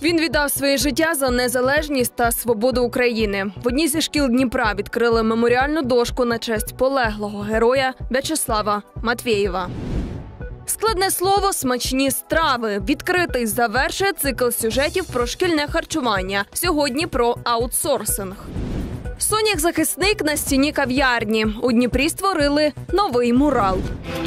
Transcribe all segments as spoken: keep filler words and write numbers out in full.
Він віддав своє життя за незалежність та свободу України. В одній зі шкіл Дніпра відкрили меморіальну дошку на честь полеглого героя В'ячеслава Матвєєва. Складне слово – смачні страви. Відкритий завершує цикл сюжетів про шкільне харчування. Сьогодні про аутсорсинг. Сонях-захисник на стіні кав'ярні. У Дніпрі створили новий мурал.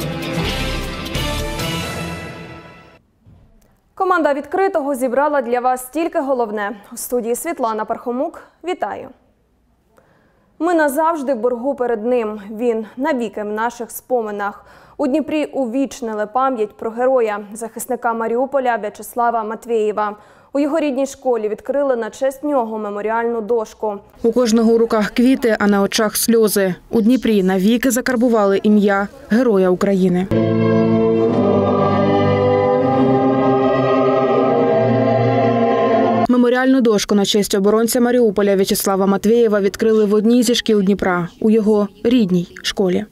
Команда «Відкритого» зібрала для вас тільки головне. У студії Світлана Пархомук. Вітаю! Ми назавжди в боргу перед ним. Він навіки в наших споминах. У Дніпрі увічнили пам'ять про героя, захисника Маріуполя В'ячеслава Матвєєва. У його рідній школі відкрили на честь нього меморіальну дошку. У кожного у руках квіти, а на очах сльози. У Дніпрі навіки закарбували ім'я Героя України. Меморіальну дошку на честь оборонця Маріуполя В'ячеслава Матвєєва відкрили в одній зі шкіл Дніпра, у його рідній школі.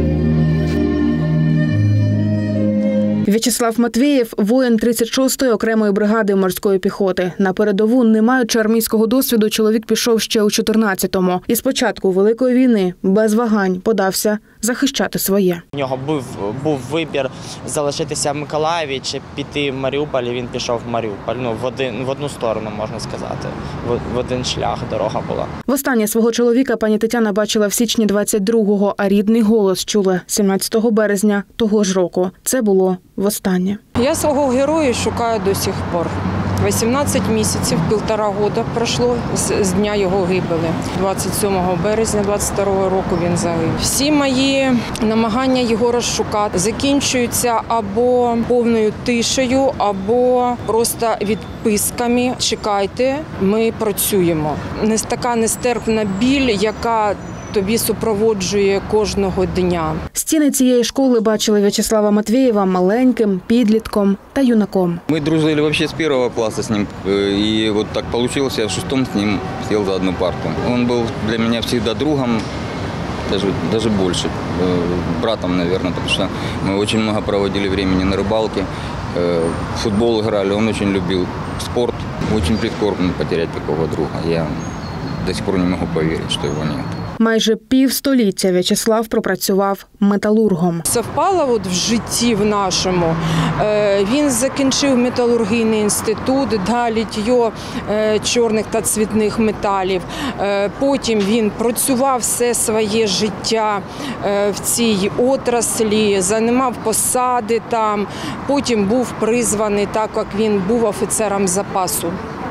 В'ячеслав Матвєєв – воїн тридцять шостої окремої бригади морської піхоти. На передову, не маючи армійського досвіду, чоловік пішов ще у чотирнадцятому. І з початку Великої війни без вагань подався захищати своє. У нього був, був вибір залишитися в Миколаєві чи піти в Маріуполь, і він пішов в Маріуполь. Ну, в, один, в одну сторону, можна сказати. В, в один шлях дорога була. Востаннє свого чоловіка пані Тетяна бачила в січні двадцять другого, а рідний голос чула сімнадцятого березня того ж року. Це було востаннє. Я свого героя шукаю до сих пор. вісімнадцять місяців, півтора року пройшло з, з дня його гибелі. двадцять сьомого березня двадцять другого року він загинув. Всі мої намагання його розшукати закінчуються або повною тишею, або просто відписками. Чекайте, ми працюємо. Не така нестерпна біль, яка тобі супроводжує кожного дня. Стіни цієї школи бачили В'ячеслава Матвєєва маленьким, підлітком та юнаком. Ми дружили вообще з першого класу з ним. І от так вийшло, я в шестому з ним сів за одну парту. Він був для мене завжди другом, даже, даже больше, братом, наверное, потому что мы очень много проводили времени на рыбалке, в футбол играли, он очень любил спорт. Очень прискорбно потерять такого друга. Я до сих пор не можу повірити, що його немає. Майже півстоліття В'ячеслав пропрацював металургом. Совпало от в житті в нашому. Він закінчив металургійний інститут, далі літьо чорних та цвітних металів. Потім він працював все своє життя в цій отраслі, займав посади там. Потім був призваний, так як він був офіцером запасу.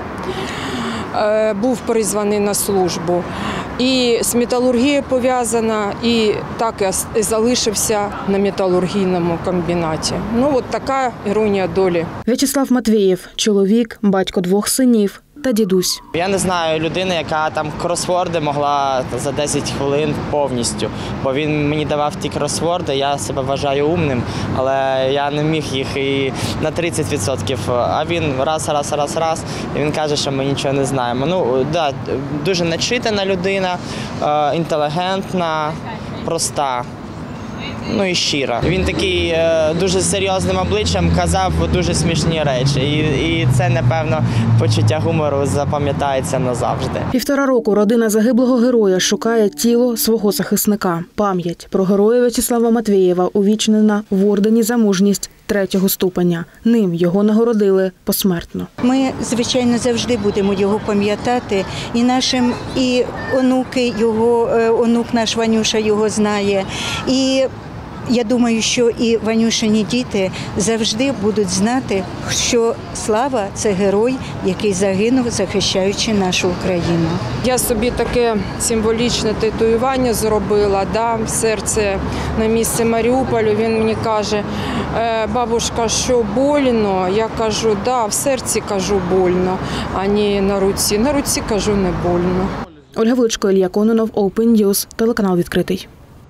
Був призваний на службу. І з металургією пов'язана, і так і залишився на металургійному комбінаті. Ну, от така іронія долі. В'ячеслав Матвєєв – чоловік, батько двох синів та дідусь. Я не знаю людини, яка там кросворди могла за десять хвилин повністю. Бо він мені давав ті кросворди, я себе вважаю умним, але я не міг їх і на тридцять відсотків. А він раз, раз, раз, раз, і він каже, що ми нічого не знаємо. Ну, да, дуже начитана людина, інтелігентна, проста. Ну і щира. Він такий е, дуже серйозним обличчям казав дуже смішні речі. І, і це, напевно, почуття гумору запам'ятається назавжди. Півтора року родина загиблого героя шукає тіло свого захисника. Пам'ять про героя В'ячеслава Матвєєва увічнена в ордені за мужність третього ступеня. Ним його нагородили посмертно. Ми, звичайно, завжди будемо його пам'ятати. І нашим, і онуки його, онук наш Ванюша його знає. І я думаю, що і Ванюшині діти завжди будуть знати, що Слава – це герой, який загинув, захищаючи нашу Україну. Я собі таке символічне татуювання зробила, да, в серце на місці Маріуполю. Він мені каже, бабушка, що больно? Я кажу, да, в серці кажу больно, а не на руці. На руці кажу не больно. Ольга Величко, Ілля Кононов, Open News, телеканал «Відкритий».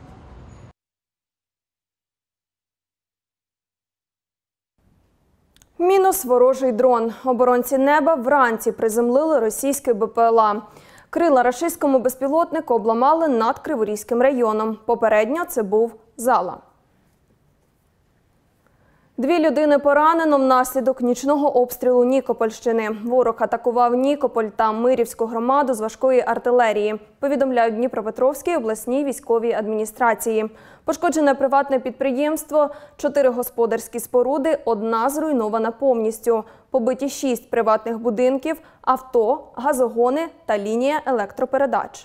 Мінус ворожий дрон. Оборонці неба вранці приземлили російський Б П Л А. Крила рашистському безпілотнику обламали над Криворізьким районом. Попередньо це був Зала. Дві людини поранено внаслідок нічного обстрілу Нікопольщини. Ворог атакував Нікополь та Мирівську громаду з важкої артилерії, повідомляють Дніпропетровській обласній військовій адміністрації. Пошкоджене приватне підприємство, чотири господарські споруди, одна зруйнована повністю. Побиті шість приватних будинків, авто, газогони та лінія електропередач.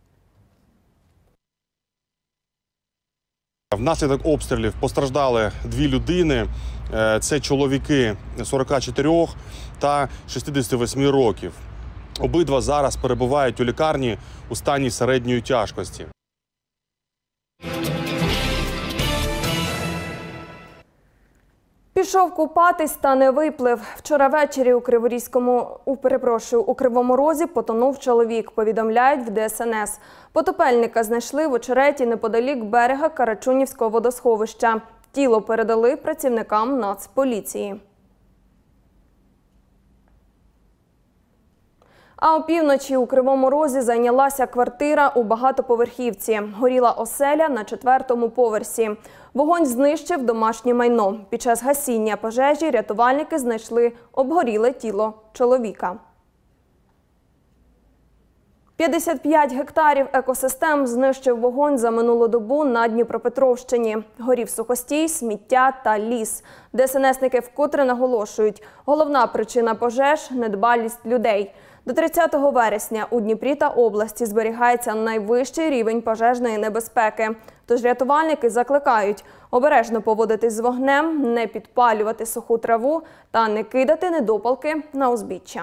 Внаслідок обстрілів постраждали дві людини. Це чоловіки сорока чотирьох та шістдесяти восьми років. Обидва зараз перебувають у лікарні у стані середньої тяжкості. Пішов купатись та не виплив. Вчора ввечері у Криворізькому, у, перепрошую, у Кривому Розі потонув чоловік, повідомляють в Д С Н С. Потопельника знайшли в очереті неподалік берега Карачунівського водосховища. Тіло передали працівникам Нацполіції. А опівночі у Кривому Розі зайнялася квартира у багатоповерхівці. Горіла оселя на четвертому поверсі. Вогонь знищив домашнє майно. Під час гасіння пожежі рятувальники знайшли обгоріле тіло чоловіка. п'ятдесят п'ять гектарів екосистем знищив вогонь за минулу добу на Дніпропетровщині. Горів сухостій, сміття та ліс. Д С Н Есники вкотре наголошують, головна причина пожеж – недбалість людей. До тридцятого вересня у Дніпрі та області зберігається найвищий рівень пожежної небезпеки. Тож рятувальники закликають обережно поводитись з вогнем, не підпалювати суху траву та не кидати недопалки на узбіччя.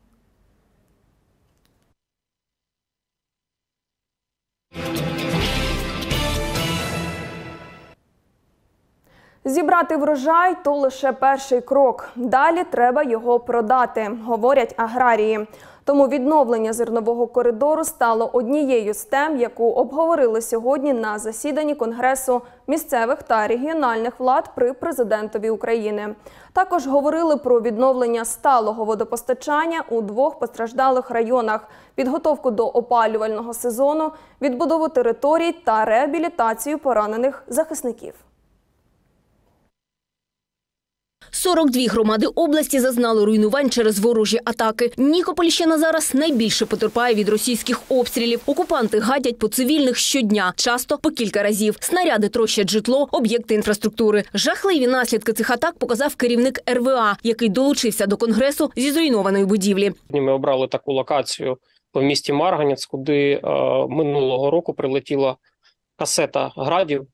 Зібрати врожай – то лише перший крок. Далі треба його продати, говорять аграрії. Тому відновлення зернового коридору стало однією з тем, яку обговорили сьогодні на засіданні Конгресу місцевих та регіональних влад при президентові України. Також говорили про відновлення сталого водопостачання у двох постраждалих районах, підготовку до опалювального сезону, відбудову територій та реабілітацію поранених захисників. сорок дві громади області зазнали руйнувань через ворожі атаки. Нікопольщина зараз найбільше потерпає від російських обстрілів. Окупанти гадять по цивільних щодня, часто по кілька разів. Снаряди трощать житло, об'єкти інфраструктури. Жахливі наслідки цих атак показав керівник Ер Ве А, який долучився до Конгресу зі зруйнованої будівлі. Ми обрали таку локацію в місті Марганець, куди е, минулого року прилетіла касета градів,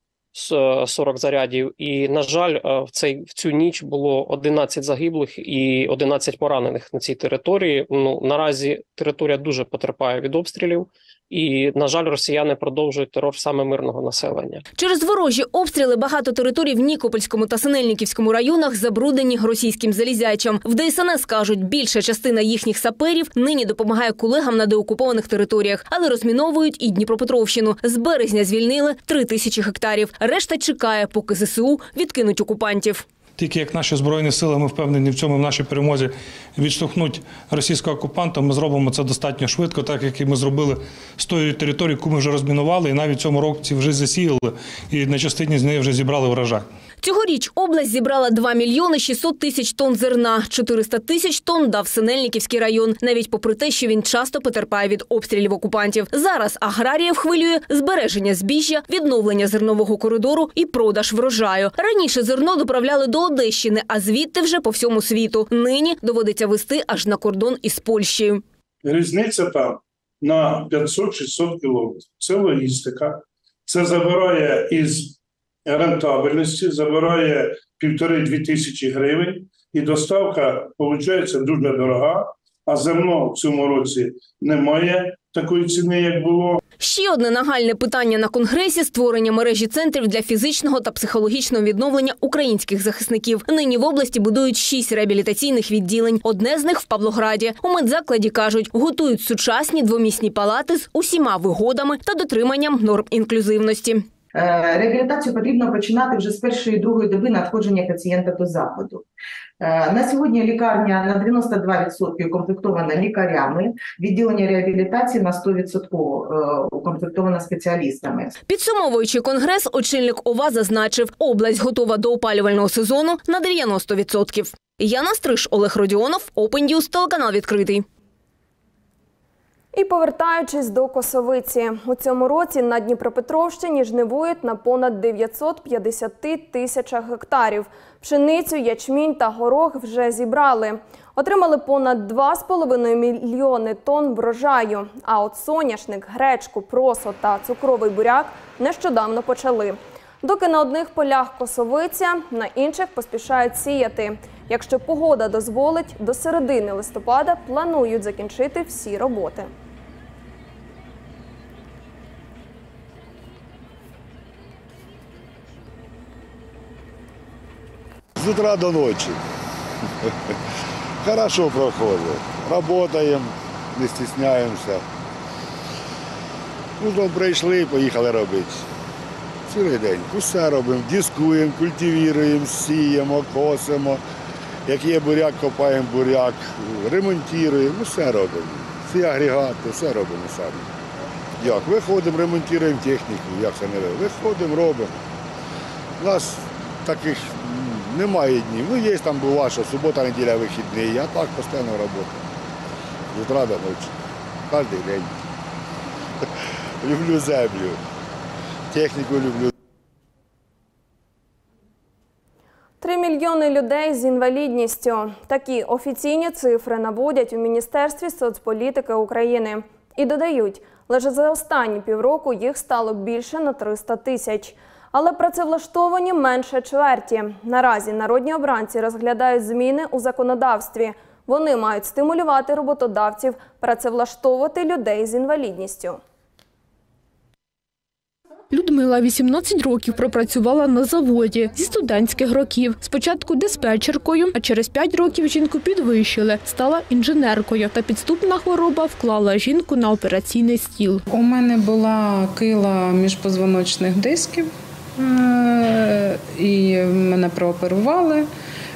сорок зарядів. І, на жаль, в, цей, в цю ніч було одинадцять загиблих і одинадцять поранених на цій території. Ну, наразі територія дуже потерпає від обстрілів. І, на жаль, росіяни продовжують терор саме мирного населення. Через ворожі обстріли багато територій в Нікопольському та Синельниківському районах забруднені російським залізячем. В Д С Н С кажуть, більша частина їхніх саперів нині допомагає колегам на деокупованих територіях, але розміновують і Дніпропетровщину. З березня звільнили три тисячі гектарів. Решта чекає, поки Зе Се У відкинуть окупантів. Тільки як наші Збройні сили, ми впевнені в цьому, в нашій перемозі, відштовхнуть російського окупанта, ми зробимо це достатньо швидко, так як і ми зробили з тої території, яку ми вже розмінували, і навіть в цьому році вже засіяли, і на частині з неї вже зібрали врожай. Цьогоріч область зібрала два мільйони шістсот тисяч тонн зерна, чотириста тисяч тонн дав Синельниківський район, навіть попри те, що він часто потерпає від обстрілів окупантів. Зараз аграріїв хвилює збереження збіжжя, відновлення зернового коридору і продаж врожаю. Раніше зерно доправляли до Одещини, а звідти вже по всьому світу. Нині доводиться везти аж на кордон із Польщею. Різниця там на п'ятсот-шістсот кілометрів. Це логістика. Це забирає із рентабельності, забирає півтори-дві тисячі гривень. І доставка, виходить, дуже дорога. А зерно в цьому році немає такої ціни, як було. Ще одне нагальне питання на Конгресі – створення мережі центрів для фізичного та психологічного відновлення українських захисників. Нині в області будують шість реабілітаційних відділень. Одне з них в Павлограді. У медзакладі, кажуть, готують сучасні двомісні палати з усіма вигодами та дотриманням норм інклюзивності. Реабілітацію потрібно починати вже з першої, другої доби надходження пацієнта до закладу. На сьогодні лікарня на дев'яносто два відсотки укомплектована лікарями, відділення реабілітації на сто відсотків укомплектовано спеціалістами. Підсумовуючи конгрес, очільник ОВА зазначив, область готова до опалювального сезону на дев'яносто відсотків. Яна Стриж, Олег Родіонов, Open News, телеканал «Відкритий». І повертаючись до Косовиці, у цьому році на Дніпропетровщині жнивують на понад дев'ятсот п'ятдесят тисячах гектарів. Пшеницю, ячмінь та горох вже зібрали. Отримали понад два з половиною мільйони тонн врожаю. А от соняшник, гречку, просо та цукровий буряк нещодавно почали. Доки на одних полях косовиця, на інших поспішають сіяти. Якщо погода дозволить, до середини листопада планують закінчити всі роботи. С утра до ночи. Хорошо проходит. Работаем, не стесняемся. Утром прийшли, поїхали робити. Цілий день. Усе робимо, дискуємо, культивуємо, сіємо, косимо. Як є буряк, копаємо буряк, ремонтуємо, усе робимо. Всі агрегати, все робимо самі. Як? Виходимо, ремонтуємо техніку, як це не робимо. Виходимо, робимо. У нас таких немає днів. Ну, є там буває, що субота, неділя, вихідні, а так постійно робота. З утра до ночі. Кожен день. Люблю землю. Техніку люблю. Три мільйони людей з інвалідністю. Такі офіційні цифри наводять у Міністерстві соцполітики України. І додають, лише за останні півроку їх стало більше на триста тисяч. Але працевлаштовані менше чверті. Наразі народні обранці розглядають зміни у законодавстві. Вони мають стимулювати роботодавців працевлаштовувати людей з інвалідністю. Людмила вісімнадцять років пропрацювала на заводі зі студентських років. Спочатку диспетчеркою, а через п'ять років жінку підвищили, стала інженеркою. Та підступна хвороба вклала жінку на операційний стіл. У мене була кила міжпозвоночних дисків, і мене прооперували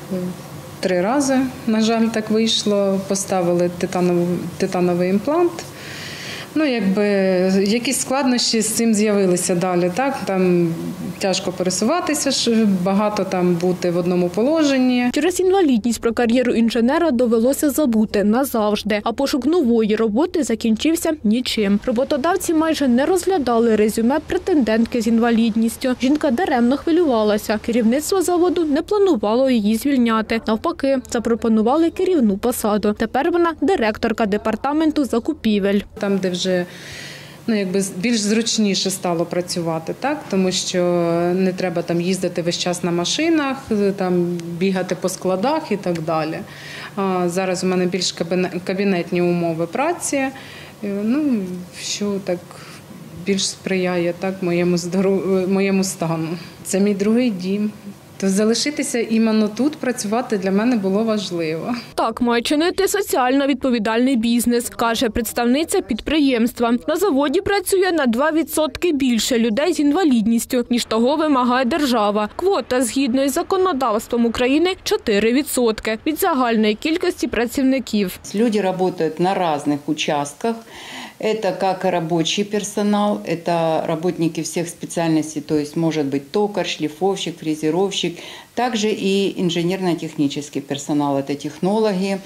три рази. На жаль, так вийшло. Поставили титановий, титановий імплант. Ну, якби, якісь складнощі з цим з'явилися далі. Так? Там тяжко пересуватися, багато там бути в одному положенні. Через інвалідність про кар'єру інженера довелося забути назавжди, а пошук нової роботи закінчився нічим. Роботодавці майже не розглядали резюме претендентки з інвалідністю. Жінка даремно хвилювалася. Керівництво заводу не планувало її звільняти. Навпаки, запропонували керівну посаду. Тепер вона директорка департаменту закупівель. Там, де вже ну, якби більш зручніше стало працювати, так? Тому що не треба там їздити весь час на машинах, там бігати по складах і так далі. А зараз у мене більш кабінетні умови праці, ну, що так більш сприяє так моєму здоров... моєму стану. Це мій другий дім. То залишитися іменно тут, працювати для мене було важливо. Так має чинити соціально відповідальний бізнес, каже представниця підприємства. На заводі працює на два відсотки більше людей з інвалідністю, ніж того вимагає держава. Квота згідно із законодавством України – чотири відсотки від загальної кількості працівників. Люди працюють на різних участках. Это как рабочий персонал, это работники всех специальностей, то есть может быть токарь, шлифовщик, фрезеровщик, также и инженерно-технический персонал, это технологи,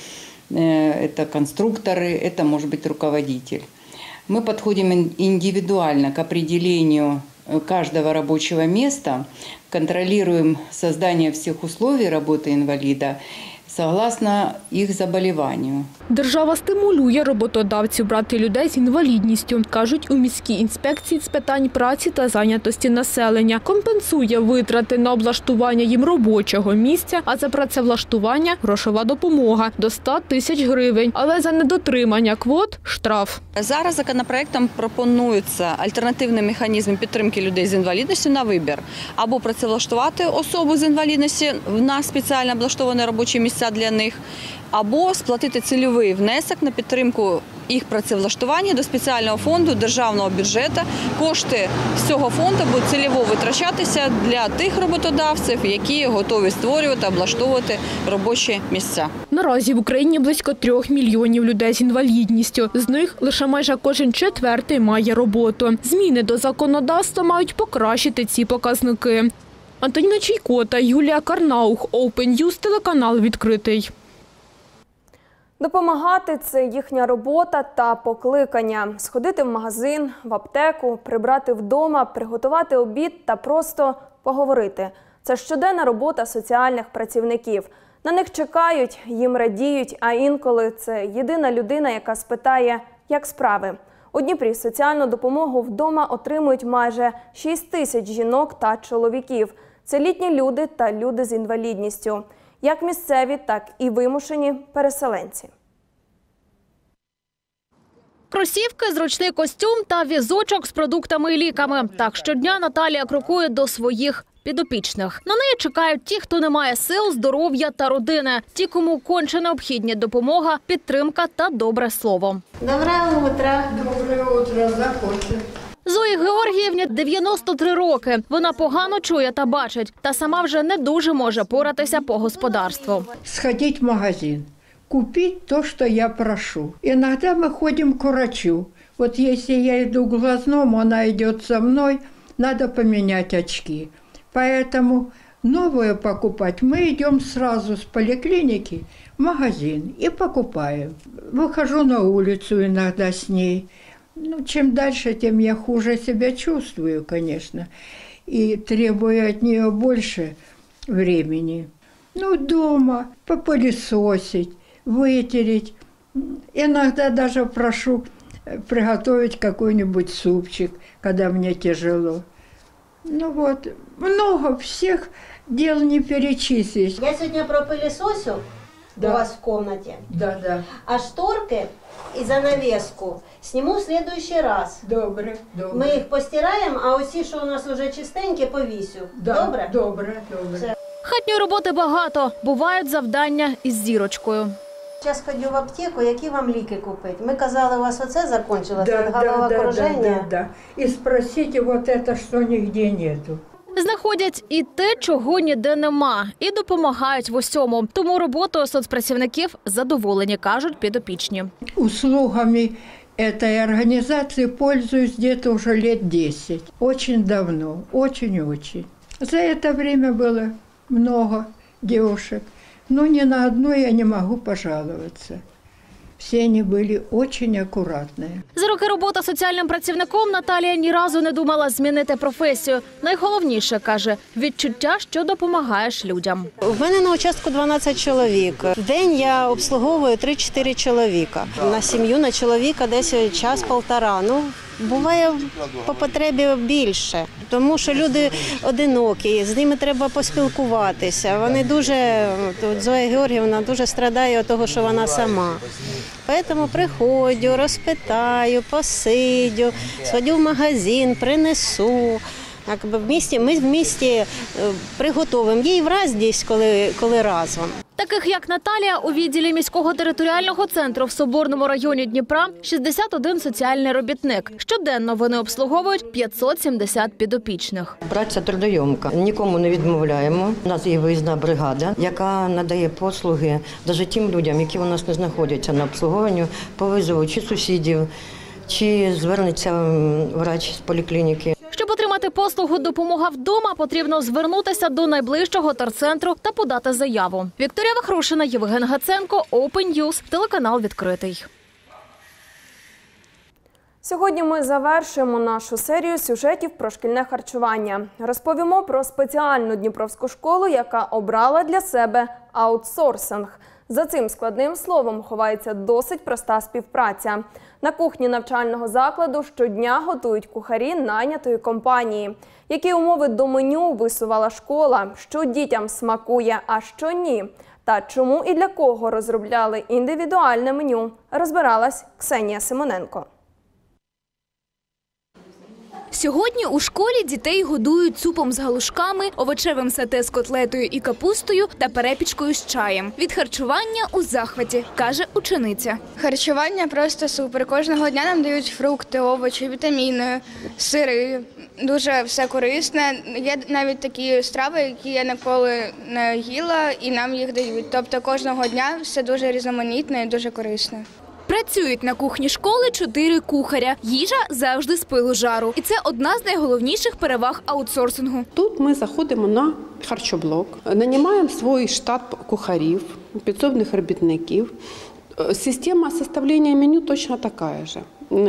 это конструкторы, это может быть руководитель. Мы подходим индивидуально к определению каждого рабочего места, контролируем создание всех условий работы инвалида, согласно їх заболіванню. Держава стимулює роботодавців брати людей з інвалідністю, кажуть у міській інспекції з питань праці та зайнятості населення. Компенсує витрати на облаштування їм робочого місця, а за працевлаштування – грошова допомога – до ста тисяч гривень. Але за недотримання квот – штраф. Зараз законопроектом пропонується альтернативний механізм підтримки людей з інвалідністю на вибір. Або працевлаштувати особу з інвалідністю на спеціально облаштовані робочі місця для них, або сплатити цільовий внесок на підтримку їх працевлаштування до спеціального фонду державного бюджету. Кошти з цього фонду будуть цільово витрачатися для тих роботодавців, які готові створювати, облаштовувати робочі місця. Наразі в Україні близько трьох мільйонів людей з інвалідністю. З них лише майже кожен четвертий має роботу. Зміни до законодавства мають покращити ці показники. Антоніна Чайко та Юлія Карнаух, Open News, телеканал «Відкритий». Допомагати – це їхня робота та покликання. Сходити в магазин, в аптеку, прибрати вдома, приготувати обід та просто поговорити. Це щоденна робота соціальних працівників. На них чекають, їм радіють, а інколи це єдина людина, яка спитає, як справи. У Дніпрі соціальну допомогу вдома отримують майже шість тисяч жінок та чоловіків. Це літні люди та люди з інвалідністю. Як місцеві, так і вимушені переселенці. Кросівки, зручний костюм та візочок з продуктами і ліками. Так щодня Наталія крокує до своїх підопічних. На неї чекають ті, хто не має сил, здоров'я та родини. Ті, кому конче необхідна допомога, підтримка та добре слово. Доброе утро. Доброе утро. Заходьте. Зої Георгіївні дев'яносто три роки. Вона погано чує та бачить, та сама вже не дуже може поратися по господарству. Сходить в магазин, купить то, что я прошу. Иногда мы ходим к врачу. Вот если я иду к глазному, она идет со мной, надо поменять очки. Поэтому новые покупать мы идем сразу с поликлиники в магазин и покупаем. Выхожу на улицу иногда с ней. Ну, чем дальше, тем я хуже себя чувствую, конечно, и требую от нее больше времени. Ну, дома попылесосить, вытереть. Иногда даже прошу приготовить какой-нибудь супчик, когда мне тяжело. Ну вот, много всех дел не перечислить. Я сегодня пропылесосю, да, у вас в комнате. Да, да. А шторки и занавеску сниму в следующий раз. Добре, добре. Мы их постираем, а оці, що у нас вже чистенькі, повісю. Да, добре? Добре, добре. Все. Хатньої роботи багато. Бувають завдання із зірочкою. Зараз ходю в аптеку, які вам ліки купити? Ми казали, у вас оце закінчилося, да, от головокруження. Да, да, да, да. І спросите вот это, що нігде нету. Знаходять і те, чого ніде нема, і допомагають в усьому. Тому роботою соцпрацівників задоволені, кажуть підопічні. Услугами этой организации пользуюсь где-то уже лет десять. Очень давно, очень-очень. За это время было много девушек, но ни на одну я не могу пожаловаться. Всі вони були дуже акуратні. За роки роботи соціальним працівником Наталія ні разу не думала змінити професію. Найголовніше, каже, відчуття, що допомагаєш людям. У мене на участку дванадцять чоловік. В день я обслуговую три-чотири чоловіка. На сім'ю, на чоловіка десь час-полтора. Ну, буває по потребі більше, тому що люди одинокі, з ними треба поспілкуватися. Вони дуже, тут Зоя Георгіївна дуже страдає від того, що вона сама. Тому приходжу, розпитаю, посидю, сходю в магазин, принесу. Якби в місті, ми в місті приготовимо їй враз десь, коли, коли разом. Таких, як Наталія, у відділі міського територіального центру в Соборному районі Дніпра шістдесят один соціальний робітник. Щоденно вони обслуговують п'ятсот сімдесят підопічних. Праця трудоємка. Нікому не відмовляємо. У нас є виїзна бригада, яка надає послуги навіть тим людям, які у нас не знаходяться на обслуговуванні, по визову чи сусідів, чи звернеться врач з поліклініки. Щоб отримати послугу «Допомога вдома», потрібно звернутися до найближчого терцентру та подати заяву. Вікторія Вахрушина, Євген Гаценко, Open News, телеканал «Відкритий». Сьогодні ми завершуємо нашу серію сюжетів про шкільне харчування. Розповімо про спеціальну дніпровську школу, яка обрала для себе аутсорсинг. За цим складним словом ховається досить проста співпраця. На кухні навчального закладу щодня готують кухарі найнятої компанії. Які умови до меню висувала школа, що дітям смакує, а що ні. Та чому і для кого розробляли індивідуальне меню, розбиралась Ксенія Симоненко. Сьогодні у школі дітей годують супом з галушками, овочевим сате з котлетою і капустою та перепічкою з чаєм. Від харчування у захваті, каже учениця. Харчування просто супер. Кожного дня нам дають фрукти, овочі, вітаміни, сири. Дуже все корисне. Є навіть такі страви, які я ніколи не їла, і нам їх дають. Тобто кожного дня все дуже різноманітне і дуже корисне. Працюють на кухні школи чотири кухаря. Їжа завжди з пилу жару. І це одна з найголовніших переваг аутсорсингу. Тут ми заходимо на харчоблок, нанімаємо свій штат кухарів, підсобних робітників. Система составления меню точно такая же.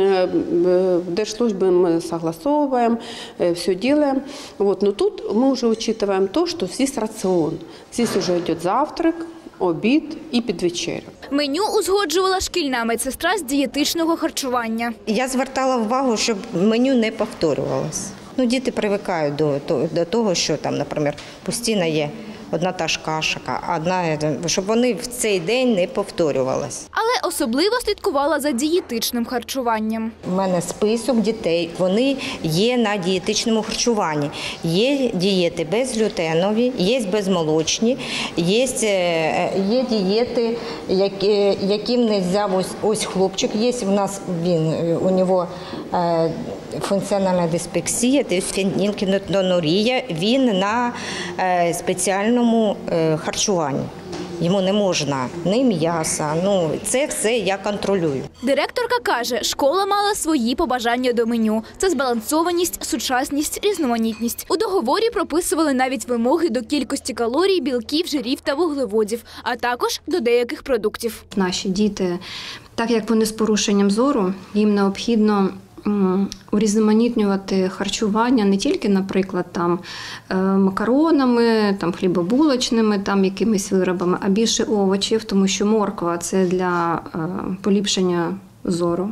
В держслужбе мы согласовываем, все делаем. Вот. Но тут мы уже учитываем то, что здесь рацион. Здесь уже идет завтрак, обід і підвечеря. Меню узгоджувала шкільна медсестра з дієтичного харчування. Я звертала увагу, щоб меню не повторювалося. Ну, діти привикають до, до, до того, що там, наприклад, постійно є одна та ж каша, одна, щоб вони в цей день не повторювалися. Але особливо слідкувала за дієтичним харчуванням. У мене список дітей, вони є на дієтичному харчуванні. Є дієти безглютенові, є безмолочні, є, є дієти, які, яким не можна, ось, ось хлопчик є, у нас він, у нього е, функціональна диспепсія, тобто фенілкетонурія, він на е, спеціальному е, харчуванні. Йому не можна ні м'яса, ну це все я контролюю. Директорка каже, школа мала свої побажання до меню. Це збалансованість, сучасність, різноманітність. У договорі прописували навіть вимоги до кількості калорій, білків, жирів та вуглеводів, а також до деяких продуктів. Наші діти, так як вони з порушенням зору, їм необхідно урізноманітнювати харчування не тільки, наприклад, там макаронами, там хлібобулочними, там якимись виробами, а більше овочів, тому що морква – це для поліпшення зору.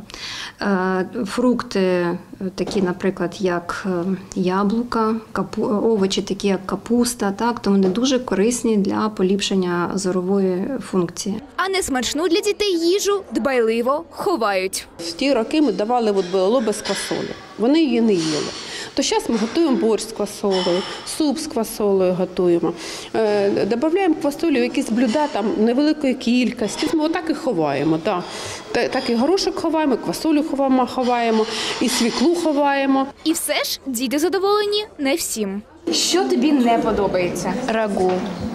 Фрукти такі, наприклад, як яблука, капу... овочі такі, як капуста, так, то вони дуже корисні для поліпшення зорової функції. А несмачну для дітей їжу дбайливо ховають. В ті роки ми давали от бело без квасолі. Вони її не їли. То зараз ми готуємо борщ з квасолею, суп з квасолею готуємо. Е, додаємо квасолю в якісь блюда там невеликої кількості. Ми отак і ховаємо. Да. Так і горошок ховаємо, і квасолю ховаємо, ховаємо, і свіклу ховаємо. І все ж діти задоволені не всім. Що тобі не подобається? Рагу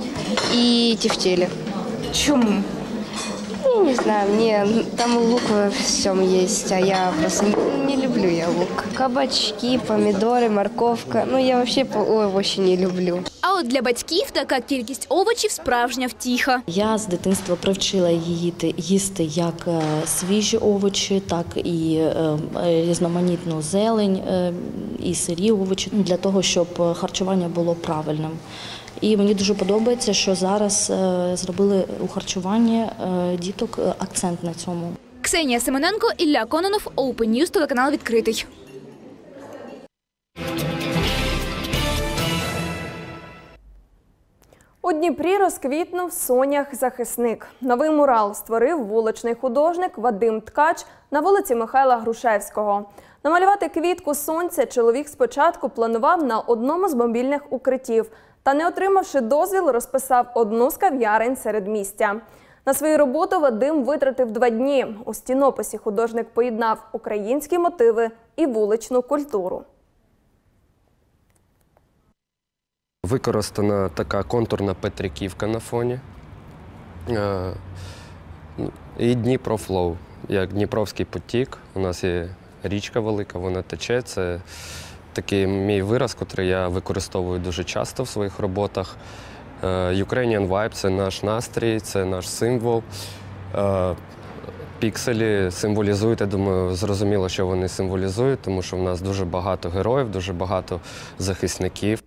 і тефтелі. Чому? Ну, не знаю, мне там лук во всем есть, а я просто не, не люблю я лук. Кабачки, помидоры, морковка, ну я вообще овощи не люблю. А от для батьків така кількість овочів справжня втіха. Я з дитинства привчила її їсти як свіжі овочі, так і різноманітну зелень, і сирі овочі, для того, щоб харчування було правильним. І мені дуже подобається, що зараз е, зробили у харчуванні е, діток акцент на цьому. Ксенія Семененко, Ілля Кононов, Open News, телеканал «Відкритий». У Дніпрі розквітнув сонях-захисник. Новий мурал створив вуличний художник Вадим Ткач на вулиці Михайла Грушевського. Намалювати квітку сонця чоловік спочатку планував на одному з мобільних укриттів. Та не отримавши дозвіл, розписав одну з кав'ярень середмістя. На свою роботу Вадим витратив два дні. У стінописі художник поєднав українські мотиви і вуличну культуру. Використана така контурна петриківка на фоні. І Дніпрофлоу, як Дніпровський потік. У нас є річка велика, вона тече. Це такий мій вираз, який я використовую дуже часто в своїх роботах. Ukrainian Vibe – це наш настрій, це наш символ. Пікселі символізують, я думаю, зрозуміло, що вони символізують, тому що в нас дуже багато героїв, дуже багато захисників.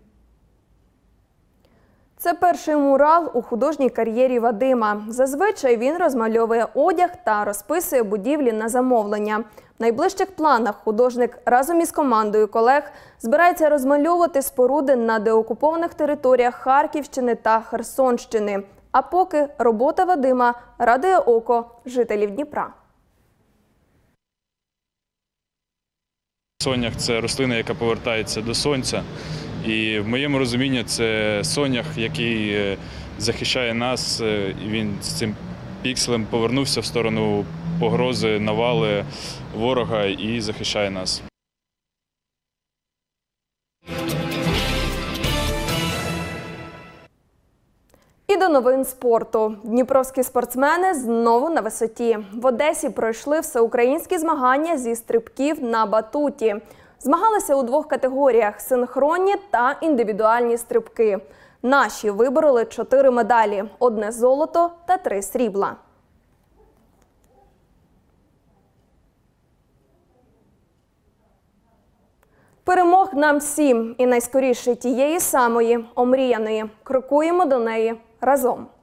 Це перший мурал у художній кар'єрі Вадима. Зазвичай він розмальовує одяг та розписує будівлі на замовлення. В найближчих планах художник разом із командою колег збирається розмальовувати споруди на деокупованих територіях Харківщини та Херсонщини. А поки робота Вадима радує око жителів Дніпра. Сонях – це рослина, яка повертається до сонця. І в моєму розумінні це сонях, який захищає нас, і він з цим пікселем повернувся в сторону погрози, навали ворога і захищає нас. І до новин спорту. Дніпровські спортсмени знову на висоті. В Одесі пройшли всеукраїнські змагання зі стрибків на батуті. Змагалися у двох категоріях – синхронні та індивідуальні стрибки. Наші вибороли чотири медалі – одне золото та три срібла. Перемог нам всім і найскоріше тієї самої, омріяної. Крокуємо до неї разом.